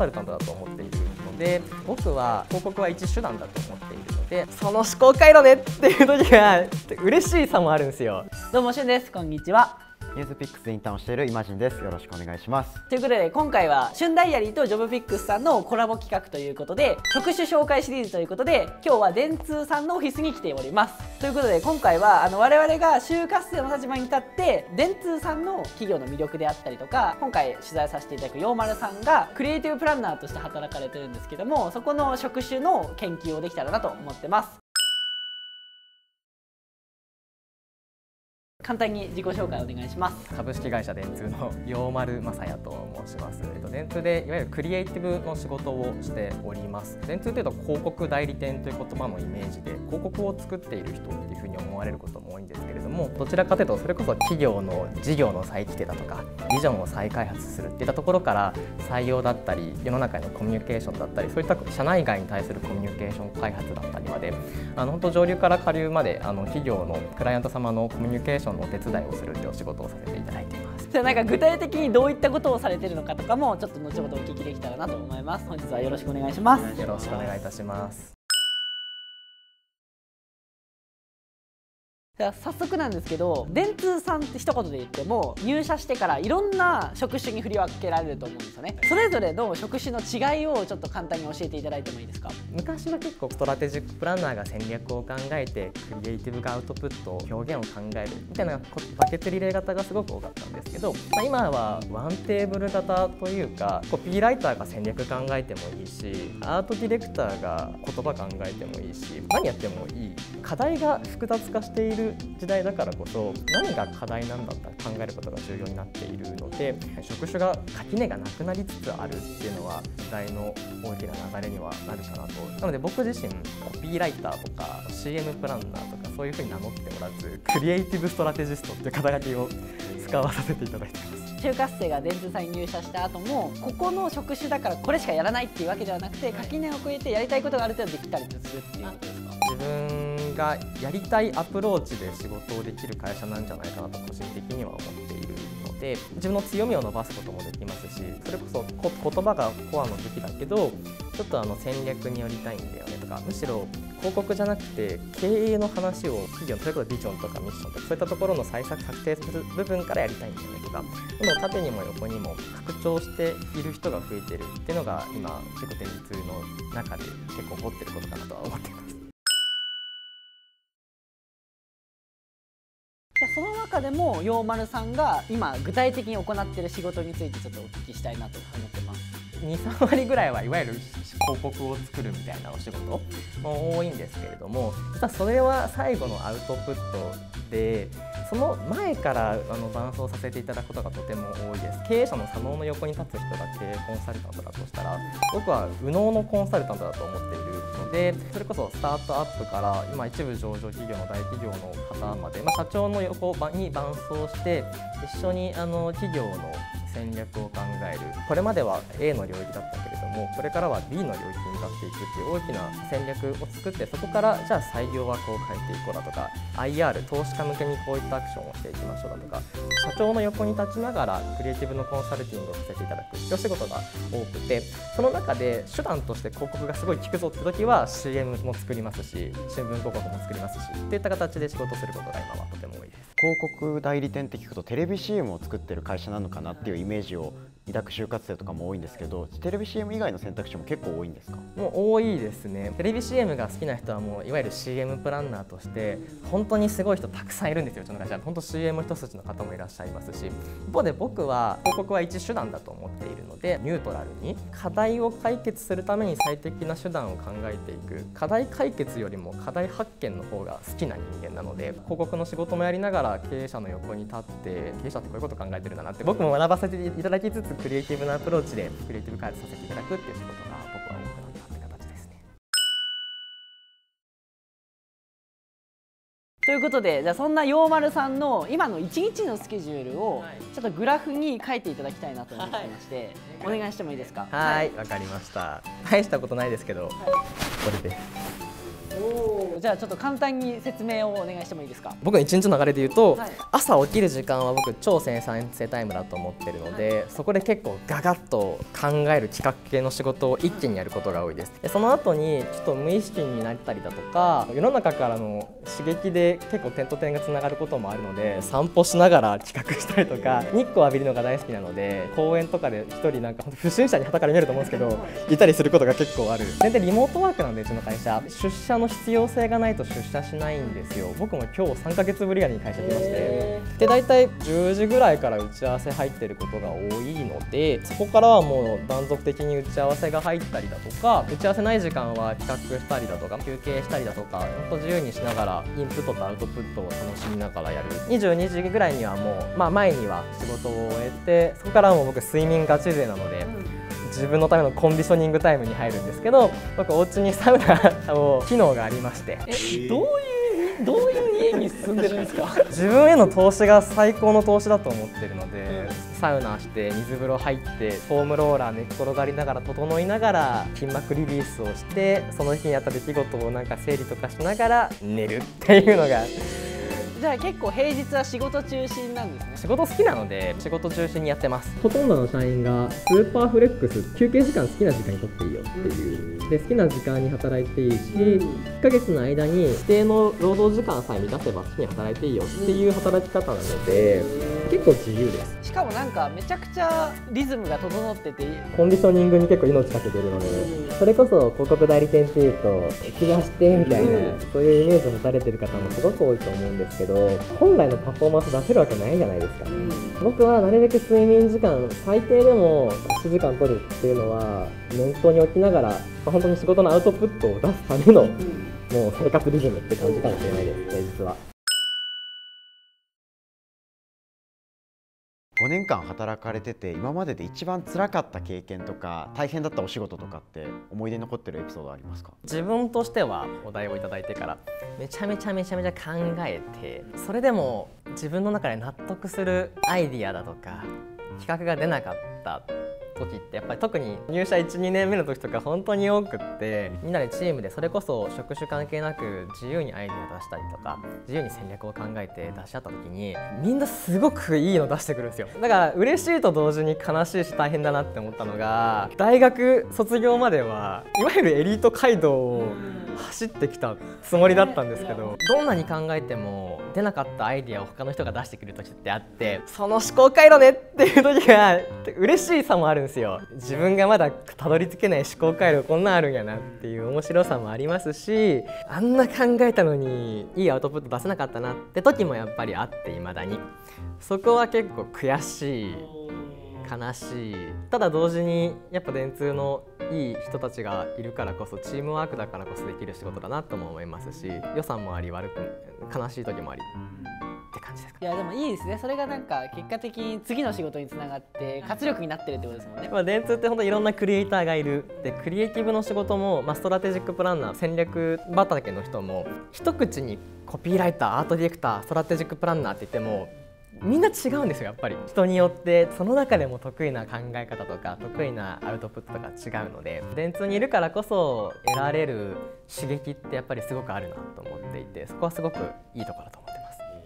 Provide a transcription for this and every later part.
サルタントだと思っているので、僕は広告は一手段だと思っているので、その思考回路ねっていう時が嬉しいさもあるんですよ。 どうもしゅんです。こんにちは。 ニュースピックスでインターンをしているイマジンです。よろしくお願いします。 ということで今回はしゅんダイアリーとジョブピックスさんのコラボ企画ということで、職種紹介シリーズということで、今日は電通さんのオフィスに来ております。ということで今回は我々が就活生の立場に立って電通さんの企業の魅力であったりとか、今回取材させていただく陽丸さんがクリエイティブプランナーとして働かれてるんですけども、そこの職種の研究をできたらなと思ってます。簡単に自己紹介お願いします。 株式会社電通の陽丸雅也と申します。電通でいわゆるクリエイティブの仕事をしております。電通というと広告代理店という言葉のイメージで、広告を作っている人っていうふうに思われることも多いんですけれども、どちらかというとそれこそ企業の事業の再規定だとかビジョンを再開発するっていったところから、採用だったり世の中へのコミュニケーションだったり、そういった社内外に対するコミュニケーション開発だったりまで、本当上流から下流まで企業のクライアント様のコミュニケーションのお手伝いをするというお仕事をさせていただいています。 じゃあなんか具体的にどういったことをされているのかとかもちょっと後ほどお聞きできたらなと思います。本日はよろしくお願いします。 よろしくお願いいたします。 じゃあ早速なんですけど、電通さんって一言で言っても入社してからいろんな職種に振り分けられると思うんですよね。それぞれの職種の違いをちょっと簡単に教えていただいてもいいですか。 昔は結構ストラテジックプランナーが戦略を考えて、クリエイティブがアウトプット表現を考えるみたいなバケツリレー型がすごく多かったんですけど、今はワンテーブル型というか、コピーライターが戦略考えてもいいし、アートディレクターが言葉考えてもいいし、何やってもいい。課題が複雑化している時代だからこそ、何が課題なんだって考えることが重要になっているので、職種が垣根がなくなりつつあるっていうのは時代の大きな流れにはなるかなと。なので僕自身コピーライターとか CM プランナーとかそういうふうに名乗っておらず、クリエイティブストラテジストっていう肩書きを使わさせていただいています。 就活生が電通さんに入社した後も、ここの職種だからこれしかやらないっていうわけではなくて、垣根を越えてやりたいことがある程度できたりするっていうことですか。 自分がやりたいアプローチで仕事をできる会社なんじゃないかなと個人的には思っているので、自分の強みを伸ばすこともできますし、それこそ言葉がコアの武器だけどちょっと戦略に寄りたいんだよねとか、むしろ広告じゃなくて経営の話を企業のそれこそビジョンとかミッションとかそういったところの策定する部分からやりたいんだよねとか、どんどん縦にも横にも拡張している人が増えてるっていうのが今結構電通の中で結構起こってることかなとは思っています。 じゃあその中でも陽丸さんが今具体的に行っている仕事についてちょっとお聞きしたいなと思ってます。 2、3割ぐらいはいわゆる広告を作るみたいなお仕事も多いんですけれども、実はそれは最後のアウトプットで、その前から伴走させていただくことがとても多いです。経営者の左脳の横に立つ人が経営コンサルタントだとしたら、僕は右脳のコンサルタントだと思っているので、それこそスタートアップから今一部上場企業の大企業の方まで、社長の横に伴走して一緒に企業の戦略を考える。これまでは A の領域だったけれども、これからは B の領域に向かっていくっていう大きな戦略を作って、そこからじゃあ採用はこう変えていこうだとか、 IR 投資家向けにこういったアクションをしていきましょうだとか、社長の横に立ちながらクリエイティブのコンサルティングをさせていただくっていうお仕事が多くて、その中で手段として広告がすごい効くぞって時は CM も作りますし、新聞広告も作りますしっていった形で仕事することが今はとても多いです。 広告代理店って聞くとテレビ CM を作ってる会社なのかなっていうイメージを抱く就活生とかも多いんですけど、テレビ CM 以外の選択肢も結構多いんですか。 もう多いですね。テレビ CM が好きな人はもういわゆる CM プランナーとして本当にすごい人たくさんいるんですよ。うちの会社は本当 CM 一筋の方もいらっしゃいますし、一方で僕は広告は一手段だと思っているので、ニュートラルに課題を解決するために最適な手段を考えていく、課題解決よりも課題発見の方が好きな人間なので、広告の仕事もやりながら経営者の横に立って、経営者ってこういうこと考えてるんだなって僕も学ばせていただきつつ、クリエイティブなアプローチでクリエイティブ開発させていただくっていう仕事が僕は多くなったって形ですね。 ということで、じゃあそんな陽丸さんの今の1日のスケジュールをちょっとグラフに書いていただきたいなと思ってまして、お願いしてもいいですか。 はい、わかりました。大したことないですけど、これでじゃあちょっと簡単に説明をお願いしてもいいですか。 僕の一日の流れで言うと、 はい、 朝起きる時間は僕超生産性タイムだと思ってるので、そこで結構ガガッと考える企画系の仕事を一気にやることが多いです。でその後にちょっと無意識になったりだとか、世の中からの刺激で結構点と点がつながることもあるので、散歩しながら企画したりとか、日光浴びるのが大好きなので公園とかで一人なんか不審者に傍から見えると思うんですけどいたりすることが結構ある。全然リモートワークなんで、うちの会社出社の必要性がないと出社しないんですよ。僕も今日3ヶ月ぶりぐらいに会社来まして、で大体10時ぐらいから打ち合わせ入ってることが多いので、そこからはもう断続的に打ち合わせが入ったりだとか、打ち合わせない時間は企画したりだとか休憩したりだとか、本当自由にしながらインプットとアウトプットを楽しみながらやる。22時ぐらいにはもう、前には仕事を終えて、そこからはもう僕睡眠ガチ勢なので、自分のためのコンディショニングタイムに入るんですけど、僕お家にサウナを機能がありまして。 どういう家に住んでるんですか。 自分への投資が最高の投資だと思ってるので、サウナして水風呂入ってフォームローラー寝っ転がりながら整いながら筋膜リリースをして、その日にあった出来事をなんか整理とかしながら寝るっていうのが。 じゃあ結構平日は仕事中心なんですね。 仕事好きなので仕事中心にやってます。ほとんどの社員がスーパーフレックス、休憩時間好きな時間に取っていいよっていう、で好きな時間に働いていいし、1ヶ月の間に指定の労働時間さえ満たせば好きに働いていいよっていう働き方なので、結構自由です。 しかもなんかめちゃくちゃリズムが整ってて、 コンディショニングに結構命かけてるので、それこそ広告代理店っていうと敵がしてみたいな、そういうイメージを持たれてる方もすごく多いと思うんですけど、本来のパフォーマンス出せるわけないじゃないですか。僕はなるべく睡眠時間最低でも8時間取るっていうのは念頭に置きながら、本当に仕事のアウトプットを出すための、もう生活リズムって感じかもしれないです、平日は。 5年間働かれてて、今までで一番辛かった経験とか大変だったお仕事とかって思い出に残ってるエピソードありますか？ 自分としてはお題をいただいてからめちゃめちゃ考えて、それでも自分の中で納得するアイディアだとか企画が出なかった時って、やっぱり特に入社 1,2 年目の時とか本当に多くって、みんなでチームでそれこそ職種関係なく自由にアイデア出したりとか自由に戦略を考えて出し合った時に、みんなすごくいいの出してくるんですよ。だから嬉しいと同時に悲しいし大変だなって思ったのが、大学卒業まではいわゆるエリート街道を走ってきたつもりだったんですけど、どんなに考えても出なかったアイデアを他の人が出してくる時ってあって、その思考回路ねっていう時が嬉しいさもあるんですよ。自分がまだたどり着けない思考回路こんなんあるんやなっていう面白さもありますし、あんな考えたのにいいアウトプット出せなかったなって時もやっぱりあって、未だにそこは結構悔しい、悲しい。ただ同時にやっぱ電通のいい人たちがいるからこそ、チームワークだからこそできる仕事だなとも思いますし、予算もあり悪く悲しい時もありって感じですか。 いやでもいいですね。それがなんか結果的に次の仕事につながって活力になってるってことですもんね。 電通って本当にいろんなクリエイターがいる。でクリエイティブの仕事も、ストラテジックプランナー、戦略畑の人も、一口にコピーライター、アートディレクター、ストラテジックプランナーって言ってもみんな違うんですよ。やっぱり人によってその中でも得意な考え方とか得意なアウトプットとか違うので、電通にいるからこそ得られる刺激ってやっぱりすごくあるなと思っていて、そこはすごくいいところだと思ってます。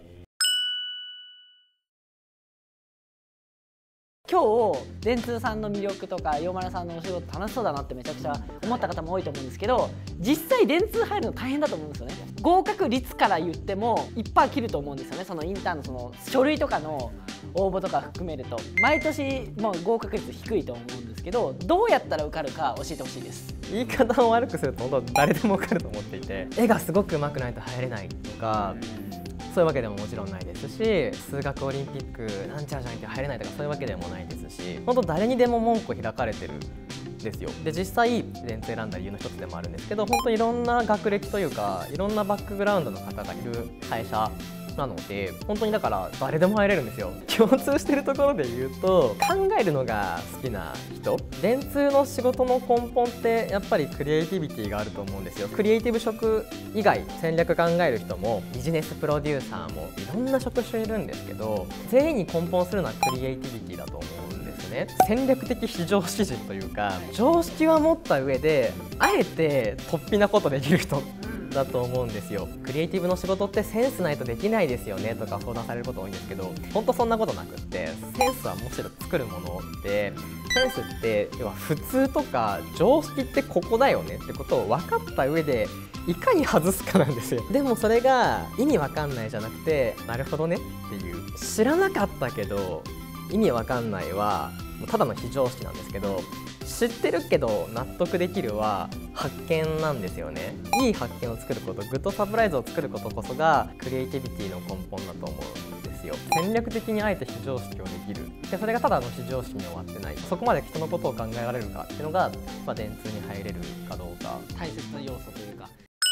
今日電通さんの魅力とか洋丸さんのお仕事楽しそうだなってめちゃくちゃ思った方も多いと思うんですけど、実際電通入るの大変だと思うんですよね。合格率から言ってもいっぱい切ると思うんですよね。そのインターンのその書類とかの応募とか含めると毎年もう合格率低いと思うんですけど、どうやったら受かるか教えてほしいです。 言い方を悪くすると本当誰でも受かると思っていて、絵がすごく上手くないと入れないとかそういうわけでももちろんないですし、数学オリンピックなんちゃらじゃなきゃ入れないとかそういうわけでもないですし、本当誰にでも門戸開かれてるんですよ。で実際電通選んだ理由の一つでもあるんですけど、本当にいろんな学歴というかいろんなバックグラウンドの方がいる会社なので、本当にだから誰でも入れるんですよ。共通してるところで言うと、考えるのが好きな人、電通の仕事の根本ってやっぱりクリエイティビティがあると思うんですよ。クリエイティブ職以外戦略考える人もビジネスプロデューサーもいろんな職種いるんですけど、全員に根本するのはクリエイティビティだと思うんですね。戦略的非常識人というか、常識は持った上であえて突飛なことできる人っだと思うんですよ。クリエイティブの仕事ってセンスないとできないですよねとか相談されること多いんですけど、本当そんなことなくって、センスはむしろ作るもので、センスって要は普通とか常識ってここだよねってことを分かった上でいかに外すかなんですよ。でもそれが意味わかんないじゃなくて、なるほどねっていう、知らなかったけど意味わかんないはただの非常識なんですけど、知ってるけど納得できるは発見なんですよね。いい発見を作ること、グッドサプライズを作ることこそがクリエイティビティの根本だと思うんですよ。戦略的にあえて非常識をできる、でそれがただの非常識に終わってない、そこまで人のことを考えられるかっていうのが、電通に入れるかどうか大切な要素というか。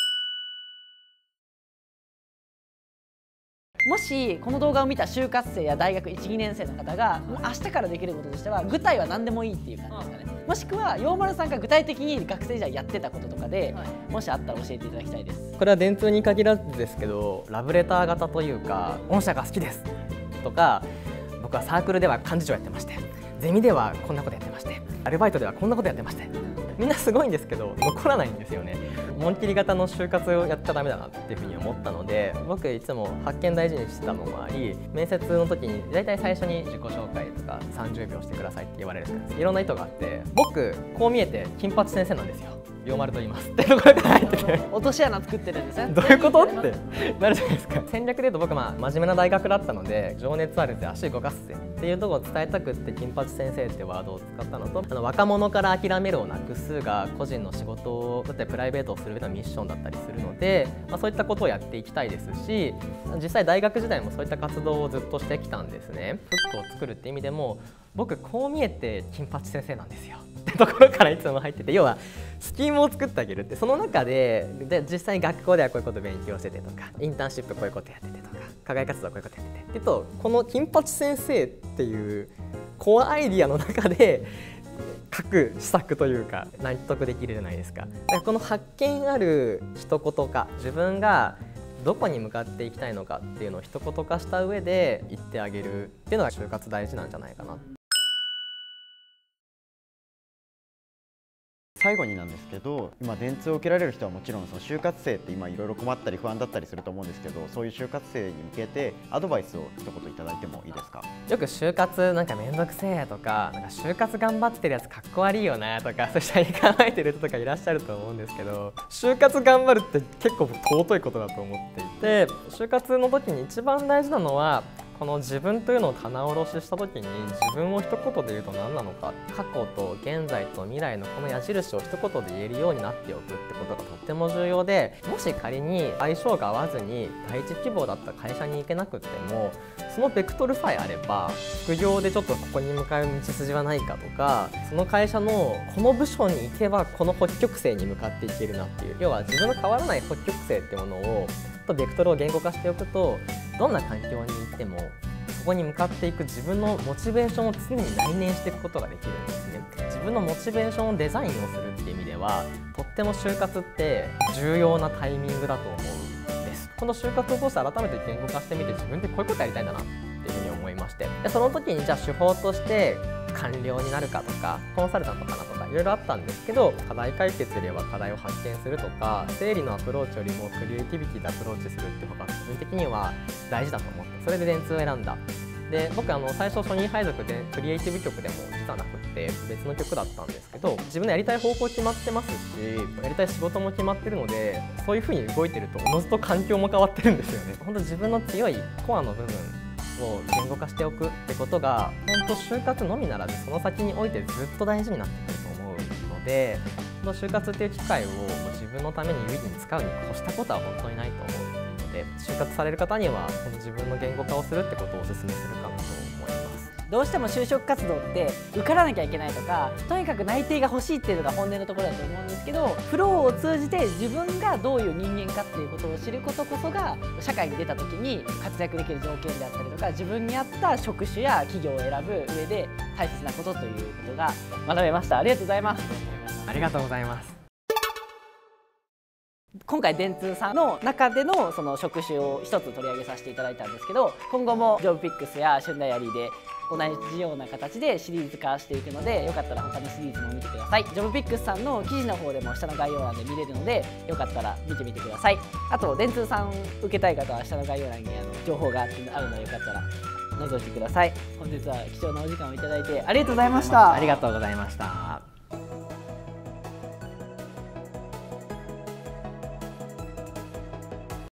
もしこの動画を見た就活生や大学 1,2 年生の方が明日からできることとしては、具体は何でもいいっていう感じですかね。もしくは陽丸さんが具体的に学生時代やってたこととかで、もしあったら教えていただきたいです。 これは電通に限らずですけど、ラブレター型というか、御社が好きですとか、僕はサークルでは幹事長やってまして、ゼミではこんなことやってまして、アルバイトではこんなことやってまして、みんなすごいんですけど残らないんですよね。紋切り型の就活をやっちゃダメだなっていうふうに思ったので、僕いつも発見大事にしてたのもあり、面接の時に大体最初に自己紹介とか30秒してくださいって言われるんです。いろんな意図があって、僕こう見えて金八先生なんですよ、陽丸と言いますってところから入ってて落とし穴作ってるんですね。 どういうことってなるじゃないですか。戦略でいうと僕真面目な大学だったので、情熱あるぜ足動かすぜっていうところを伝えたくって金八先生ってワードを使ったのと、若者から諦めるをなくすが個人の仕事をだってプライベートをする上でのミッションだったりするので、そういったことをやっていきたいですし、実際大学時代もそういった活動をずっとしてきたんですね。フックを作るって意味でも、僕こう見えて金八先生なんですよってところからいつも入ってて、要はスキームを作ってあげるって、その中で実際学校ではこういうこと勉強しててとか、インターンシップこういうことやっててとか、課外活動こういうことやっててってと、この金八先生っていうコアアイディアの中で各施策というか納得できるじゃないですか。だからこの発見ある一言化、自分がどこに向かっていきたいのかっていうのを一言化した上で言ってあげるっていうのが就活大事なんじゃないかな。 最後になんですけど、今電通を受けられる人はもちろんその就活生って今いろいろ困ったり不安だったりすると思うんですけど、そういう就活生に向けてアドバイスを一言いただいてもいいですか？ よく就活なんかめんどくせえとか、なんか就活頑張ってるやつかっこ悪いよなとか、そうしたら考えてる人とかいらっしゃると思うんですけど、就活頑張るって結構尊いことだと思っていて、就活の時に一番大事なのはこの自分というのを棚卸しした時に、自分を一言で言うと何なのか、過去と現在と未来のこの矢印を一言で言えるようになっておくってことがとっても重要で、もし仮に相性が合わずに第一希望だった会社に行けなくっても、そのベクトルさえあれば副業でちょっとここに向かう道筋はないかとか、その会社のこの部署に行けばこの北極星に向かっていけるなっていう、要は自分の変わらない北極星っていうものをベクトルを言語化しておくと、どんな環境に行ってもそこに向かっていく自分のモチベーションを常に内燃していくことができるんですね。自分のモチベーションをデザインをするっていう意味では、とっても就活って重要なタイミングだと思うんです。この就活を通して改めて言語化してみて、自分でこういうことやりたいんだなっていうふうに思いまして、でその時にじゃあ手法として官僚になるかとかコンサルタントかなとかいろいろあったんですけど、課題解決よりは課題を発見するとか、整理のアプローチよりもクリエイティビティでアプローチするっていう方が個人的には大事だと思って、それで電通を選んだ。で僕最初初任配属でクリエイティブ局でも実はなくって別の局だったんですけど、自分のやりたい方向決まってますし、やりたい仕事も決まってるので、そういう風に動いてるとおのずと環境も変わってるんですよね。本当自分の強いコアの部分を言語化しておくってことが、本当就活のみならずその先においてずっと大事になってくると思うので、この就活っていう機会を自分のために有意義に使うに越したことは本当にないと思うので、就活される方にはこの自分の言語化をするってことをお勧めするかなと思います。 どうしても就職活動って受からなきゃいけないとか、とにかく内定が欲しいっていうのが本音のところだと思うんですけど、フローを通じて自分がどういう人間かっていうことを知ることこそが、社会に出た時に活躍できる条件であったりとか、自分に合った職種や企業を選ぶ上で大切なことということが学べました。ありがとうございます。 ありがとうございます。 今回電通さんの中でのその職種を一つ取り上げさせていただいたんですけど、今後もジョブピックスや旬ダイアリーで同じような形でシリーズ化していくので、よかったら他のシリーズも見てください。ジョブピックスさんの記事の方でも下の概要欄で見れるので、よかったら見てみてください。あと電通さん受けたい方は下の概要欄に情報があるので、よかったら覗いてください。本日は貴重なお時間をいただいてありがとうございました。 ありがとうございました。